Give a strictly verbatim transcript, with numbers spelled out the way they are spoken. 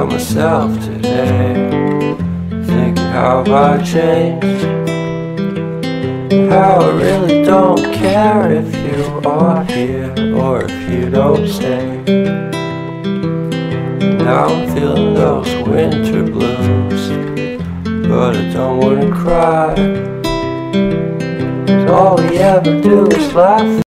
about myself today, thinking how have I changed, how I really don't care if you are here or if you don't stay. Now I'm feeling those winter blues, but I don't wanna cry, 'cause all we ever do is laugh.